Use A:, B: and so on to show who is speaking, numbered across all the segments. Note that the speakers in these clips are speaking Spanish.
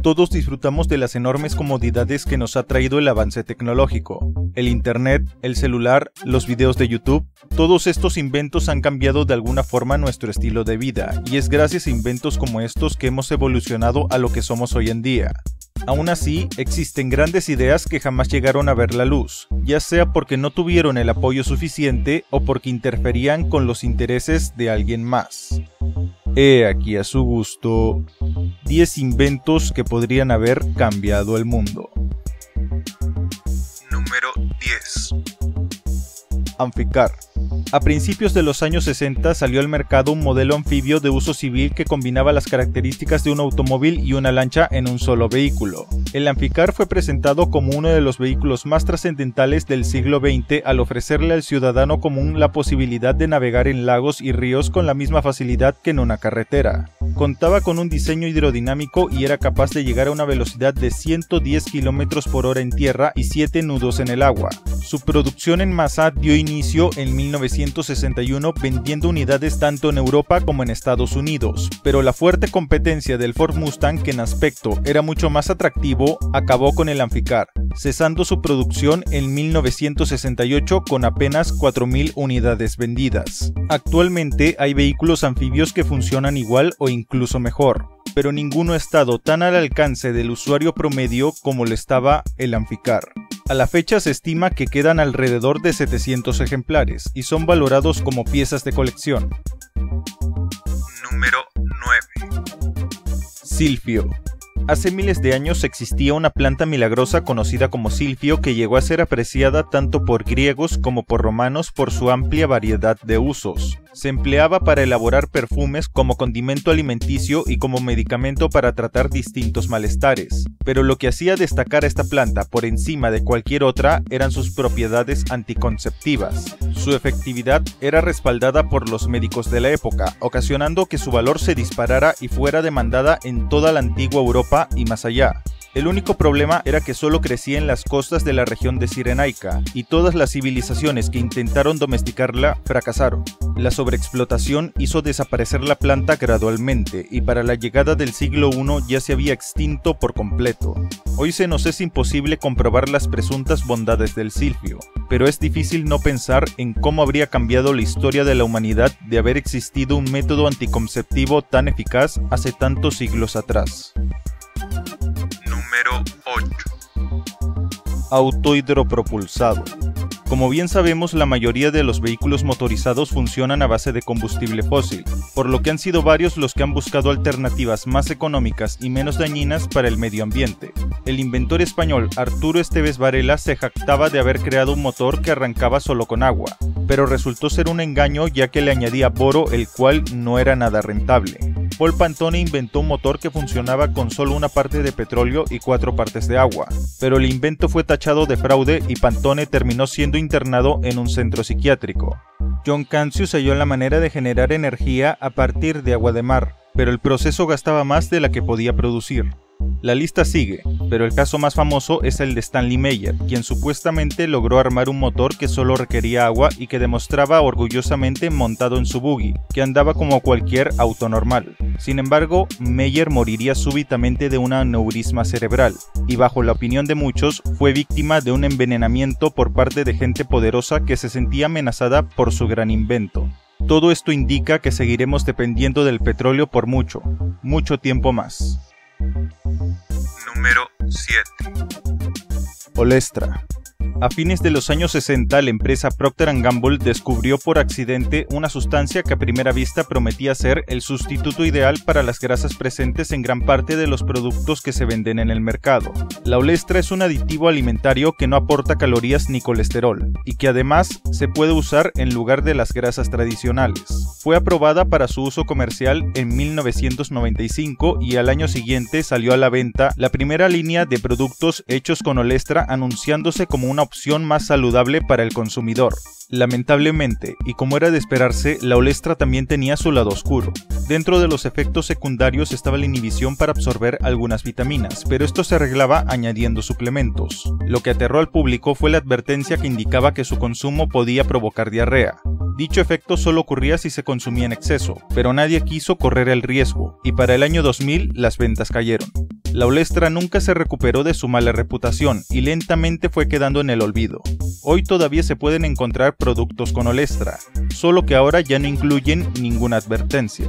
A: Todos disfrutamos de las enormes comodidades que nos ha traído el avance tecnológico. El internet, el celular, los videos de YouTube, todos estos inventos han cambiado de alguna forma nuestro estilo de vida, y es gracias a inventos como estos que hemos evolucionado a lo que somos hoy en día. Aún así, existen grandes ideas que jamás llegaron a ver la luz, ya sea porque no tuvieron el apoyo suficiente o porque interferían con los intereses de alguien más. He aquí a su gusto 10 inventos que podrían haber cambiado el mundo.
B: Número 10.
A: Amficar. A principios de los años 60 salió al mercado un modelo anfibio de uso civil que combinaba las características de un automóvil y una lancha en un solo vehículo. El Amficar fue presentado como uno de los vehículos más trascendentales del siglo XX al ofrecerle al ciudadano común la posibilidad de navegar en lagos y ríos con la misma facilidad que en una carretera. Contaba con un diseño hidrodinámico y era capaz de llegar a una velocidad de 110 km por hora en tierra y 7 nudos en el agua. Su producción en masa dio inicio en 1961 vendiendo unidades tanto en Europa como en Estados Unidos, pero la fuerte competencia del Ford Mustang, que en aspecto era mucho más atractivo, acabó con el Amficar, cesando su producción en 1968 con apenas 4.000 unidades vendidas. Actualmente hay vehículos anfibios que funcionan igual o incluso mejor, pero ninguno ha estado tan al alcance del usuario promedio como lo estaba el Amficar. A la fecha se estima que quedan alrededor de 700 ejemplares y son valorados como piezas de colección.
B: Número 9.
A: Silfio. Hace miles de años existía una planta milagrosa conocida como silfio que llegó a ser apreciada tanto por griegos como por romanos por su amplia variedad de usos. Se empleaba para elaborar perfumes, como condimento alimenticio y como medicamento para tratar distintos malestares. Pero lo que hacía destacar a esta planta por encima de cualquier otra eran sus propiedades anticonceptivas. Su efectividad era respaldada por los médicos de la época, ocasionando que su valor se disparara y fuera demandada en toda la antigua Europa y más allá. El único problema era que solo crecía en las costas de la región de Cirenaica, y todas las civilizaciones que intentaron domesticarla fracasaron. La sobreexplotación hizo desaparecer la planta gradualmente, y para la llegada del siglo I ya se había extinto por completo. Hoy se nos es imposible comprobar las presuntas bondades del silfio, pero es difícil no pensar en cómo habría cambiado la historia de la humanidad de haber existido un método anticonceptivo tan eficaz hace tantos siglos atrás.
B: Número 8.
A: Auto hidropropulsado. Como bien sabemos, la mayoría de los vehículos motorizados funcionan a base de combustible fósil, por lo que han sido varios los que han buscado alternativas más económicas y menos dañinas para el medio ambiente. El inventor español Arturo Esteves Varela se jactaba de haber creado un motor que arrancaba solo con agua, pero resultó ser un engaño ya que le añadía boro, el cual no era nada rentable. Paul Pantone inventó un motor que funcionaba con solo una parte de petróleo y 4 partes de agua, pero el invento fue tachado de fraude y Pantone terminó siendo internado en un centro psiquiátrico. John Cancius halló la manera de generar energía a partir de agua de mar, pero el proceso gastaba más de la que podía producir. La lista sigue, pero el caso más famoso es el de Stanley Meyer, quien supuestamente logró armar un motor que solo requería agua y que demostraba orgullosamente montado en su buggy, que andaba como cualquier auto normal. Sin embargo, Meyer moriría súbitamente de un aneurisma cerebral, y bajo la opinión de muchos, fue víctima de un envenenamiento por parte de gente poderosa que se sentía amenazada por su gran invento. Todo esto indica que seguiremos dependiendo del petróleo por mucho, mucho tiempo más.
B: Número 7.
A: Olestra. A fines de los años 60, la empresa Procter & Gamble descubrió por accidente una sustancia que a primera vista prometía ser el sustituto ideal para las grasas presentes en gran parte de los productos que se venden en el mercado. La olestra es un aditivo alimentario que no aporta calorías ni colesterol, y que además se puede usar en lugar de las grasas tradicionales. Fue aprobada para su uso comercial en 1995 y al año siguiente salió a la venta la primera línea de productos hechos con olestra, anunciándose como una opción más saludable para el consumidor. Lamentablemente, y como era de esperarse, la olestra también tenía su lado oscuro. Dentro de los efectos secundarios estaba la inhibición para absorber algunas vitaminas, pero esto se arreglaba añadiendo suplementos. Lo que aterró al público fue la advertencia que indicaba que su consumo podía provocar diarrea. Dicho efecto solo ocurría si se consumía en exceso, pero nadie quiso correr el riesgo, y para el año 2000 las ventas cayeron. La olestra nunca se recuperó de su mala reputación y lentamente fue quedando en el olvido. Hoy todavía se pueden encontrar productos con olestra, solo que ahora ya no incluyen ninguna advertencia.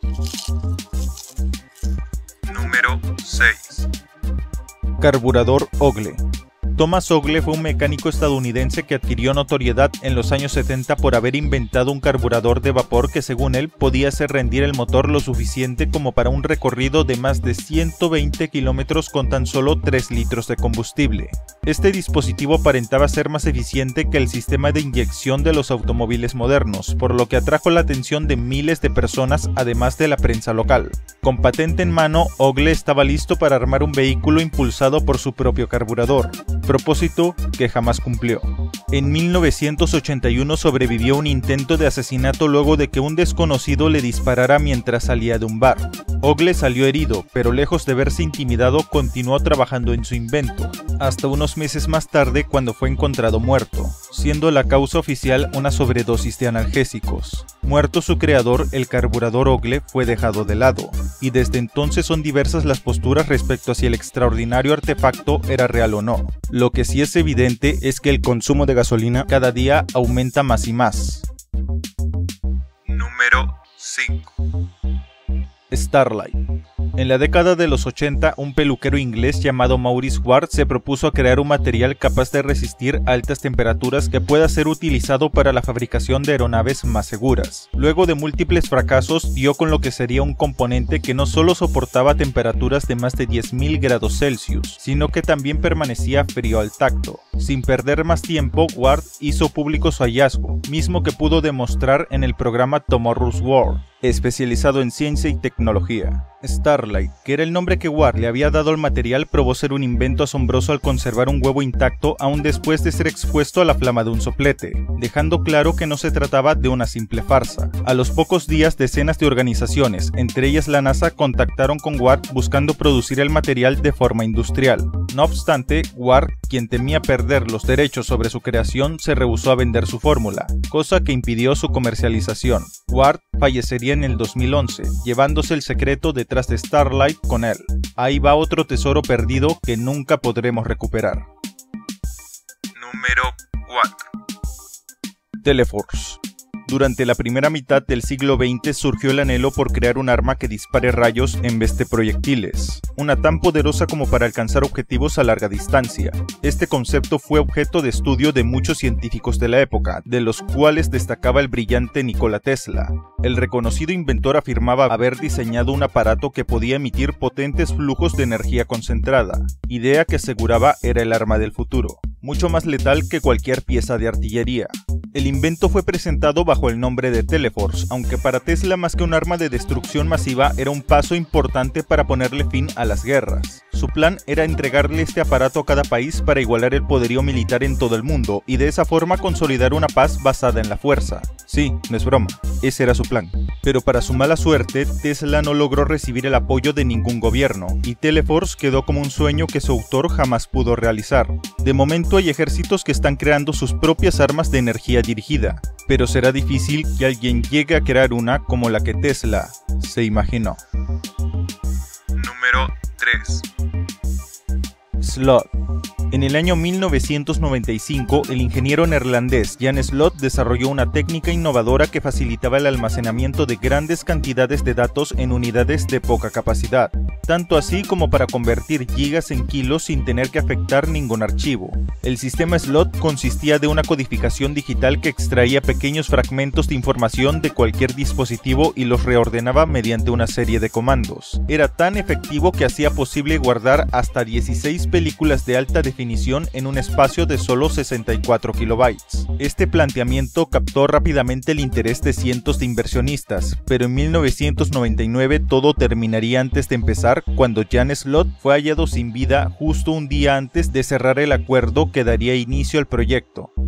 B: Número 6.
A: Carburador Ogle. Thomas Ogle fue un mecánico estadounidense que adquirió notoriedad en los años 70 por haber inventado un carburador de vapor que, según él, podía hacer rendir el motor lo suficiente como para un recorrido de más de 120 kilómetros con tan solo 3 litros de combustible. Este dispositivo aparentaba ser más eficiente que el sistema de inyección de los automóviles modernos, por lo que atrajo la atención de miles de personas además de la prensa local. Con patente en mano, Ogle estaba listo para armar un vehículo impulsado por su propio carburador, propósito que jamás cumplió. En 1981 sobrevivió a un intento de asesinato luego de que un desconocido le disparara mientras salía de un bar. Ogle salió herido, pero lejos de verse intimidado continuó trabajando en su invento, hasta unos meses más tarde cuando fue encontrado muerto, siendo la causa oficial una sobredosis de analgésicos. Muerto su creador, el carburador Ogle fue dejado de lado, y desde entonces son diversas las posturas respecto a si el extraordinario artefacto era real o no. Lo que sí es evidente es que el consumo de gasolina cada día aumenta más y más.
B: Número 5.
A: Starlight. En la década de los 80, un peluquero inglés llamado Maurice Ward se propuso crear un material capaz de resistir altas temperaturas que pueda ser utilizado para la fabricación de aeronaves más seguras. Luego de múltiples fracasos, dio con lo que sería un componente que no solo soportaba temperaturas de más de 10.000 grados Celsius, sino que también permanecía frío al tacto. Sin perder más tiempo, Ward hizo público su hallazgo, mismo que pudo demostrar en el programa Tomorrow's World, especializado en ciencia y tecnología. Starlight, que era el nombre que Ward le había dado al material, probó ser un invento asombroso al conservar un huevo intacto aún después de ser expuesto a la flama de un soplete, dejando claro que no se trataba de una simple farsa. A los pocos días, decenas de organizaciones, entre ellas la NASA, contactaron con Ward buscando producir el material de forma industrial. No obstante, Ward, quien temía perder los derechos sobre su creación, se rehusó a vender su fórmula, cosa que impidió su comercialización. Ward fallecería en el 2011, llevándose el secreto detrás de Starlight con él. Ahí va otro tesoro perdido que nunca podremos recuperar.
B: Número 4.
A: Teleforce. Durante la primera mitad del siglo XX surgió el anhelo por crear un arma que dispare rayos en vez de proyectiles, una tan poderosa como para alcanzar objetivos a larga distancia. Este concepto fue objeto de estudio de muchos científicos de la época, de los cuales destacaba el brillante Nikola Tesla. El reconocido inventor afirmaba haber diseñado un aparato que podía emitir potentes flujos de energía concentrada, idea que aseguraba era el arma del futuro, mucho más letal que cualquier pieza de artillería. El invento fue presentado bajo el nombre de Teleforce, aunque para Tesla más que un arma de destrucción masiva era un paso importante para ponerle fin a las guerras. Su plan era entregarle este aparato a cada país para igualar el poderío militar en todo el mundo y de esa forma consolidar una paz basada en la fuerza. Sí, no es broma, ese era su plan. Pero para su mala suerte, Tesla no logró recibir el apoyo de ningún gobierno, y Teleforce quedó como un sueño que su autor jamás pudo realizar. De momento hay ejércitos que están creando sus propias armas de energía dirigida, pero será difícil que alguien llegue a crear una como la que Tesla se imaginó.
B: Número 3.
A: Slot. En el año 1995, el ingeniero neerlandés Jan Slot desarrolló una técnica innovadora que facilitaba el almacenamiento de grandes cantidades de datos en unidades de poca capacidad, tanto así como para convertir gigas en kilos sin tener que afectar ningún archivo. El sistema Slot consistía de una codificación digital que extraía pequeños fragmentos de información de cualquier dispositivo y los reordenaba mediante una serie de comandos. Era tan efectivo que hacía posible guardar hasta 16 películas de alta definición en un espacio de solo 64 kilobytes. Este planteamiento captó rápidamente el interés de cientos de inversionistas, pero en 1999 todo terminaría antes de empezar cuando Jan Slot fue hallado sin vida justo un día antes de cerrar el acuerdo que daría inicio al proyecto.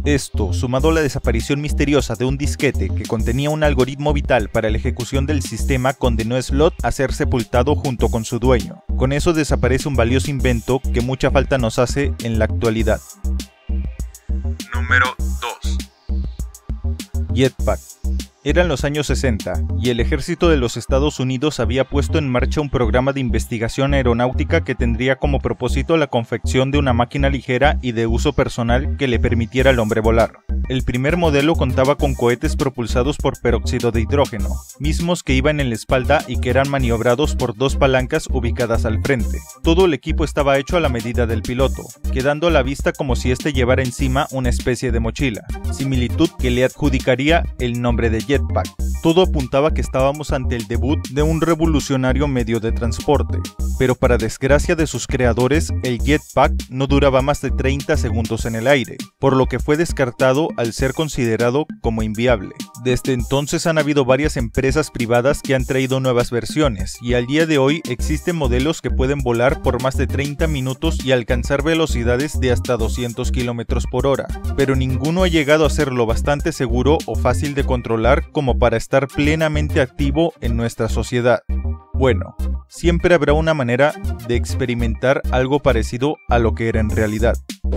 A: Esto, sumado a la desaparición misteriosa de un disquete que contenía un algoritmo vital para la ejecución del sistema, condenó a Slot a ser sepultado junto con su dueño. Con eso desaparece un valioso invento que mucha falta nos hace en la actualidad.
B: Número 2.
A: Jetpack. Eran los años 60, y el ejército de los Estados Unidos había puesto en marcha un programa de investigación aeronáutica que tendría como propósito la confección de una máquina ligera y de uso personal que le permitiera al hombre volar. El primer modelo contaba con cohetes propulsados por peróxido de hidrógeno, mismos que iban en la espalda y que eran maniobrados por dos palancas ubicadas al frente. Todo el equipo estaba hecho a la medida del piloto, quedando a la vista como si éste llevara encima una especie de mochila, similitud que le adjudicaría el nombre de Jetpack. Todo apuntaba que estábamos ante el debut de un revolucionario medio de transporte, pero para desgracia de sus creadores, el Jetpack no duraba más de 30 segundos en el aire, por lo que fue descartado al ser considerado como inviable. Desde entonces han habido varias empresas privadas que han traído nuevas versiones, y al día de hoy existen modelos que pueden volar por más de 30 minutos y alcanzar velocidades de hasta 200 km por hora, pero ninguno ha llegado a ser lo bastante seguro o fácil de controlar como para estar plenamente activo en nuestra sociedad. Bueno, siempre habrá una manera de experimentar algo parecido a lo que era en realidad.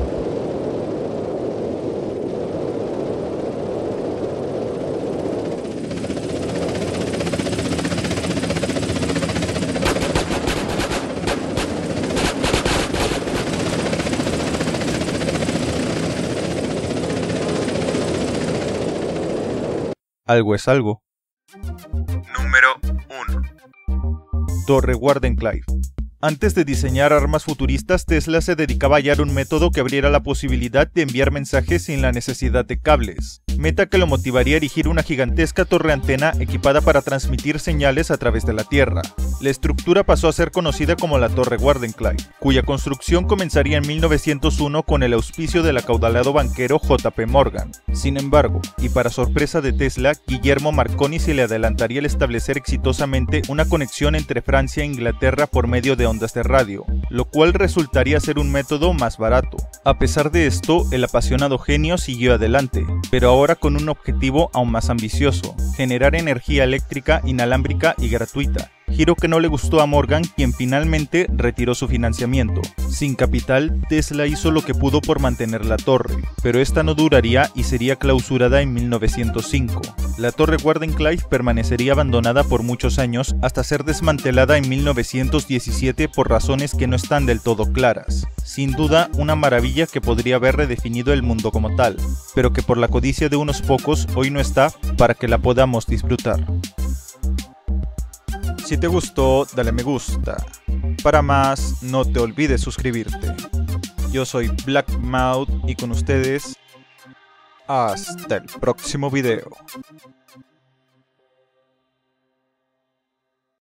A: Algo es algo.
B: Número 1.
A: Torre Wardenclyffe. Antes de diseñar armas futuristas, Tesla se dedicaba a hallar un método que abriera la posibilidad de enviar mensajes sin la necesidad de cables, meta que lo motivaría a erigir una gigantesca torre antena equipada para transmitir señales a través de la Tierra. La estructura pasó a ser conocida como la Torre Wardenclyffe, cuya construcción comenzaría en 1901 con el auspicio del acaudalado banquero J.P. Morgan. Sin embargo, y para sorpresa de Tesla, Guillermo Marconi se le adelantaría el establecer exitosamente una conexión entre Francia e Inglaterra por medio de ondas de radio, lo cual resultaría ser un método más barato. A pesar de esto, el apasionado genio siguió adelante, pero ahora con un objetivo aún más ambicioso: generar energía eléctrica inalámbrica y gratuita. Giro que no le gustó a Morgan, quien finalmente retiró su financiamiento. Sin capital, Tesla hizo lo que pudo por mantener la torre, pero esta no duraría y sería clausurada en 1905. La Torre Wardenclyffe permanecería abandonada por muchos años hasta ser desmantelada en 1917 por razones que no están del todo claras. Sin duda, una maravilla que podría haber redefinido el mundo como tal, pero que por la codicia de unos pocos hoy no está para que la podamos disfrutar. Si te gustó, dale me gusta. Para más, no te olvides suscribirte. Yo soy Blackmouth y con ustedes, hasta el próximo video.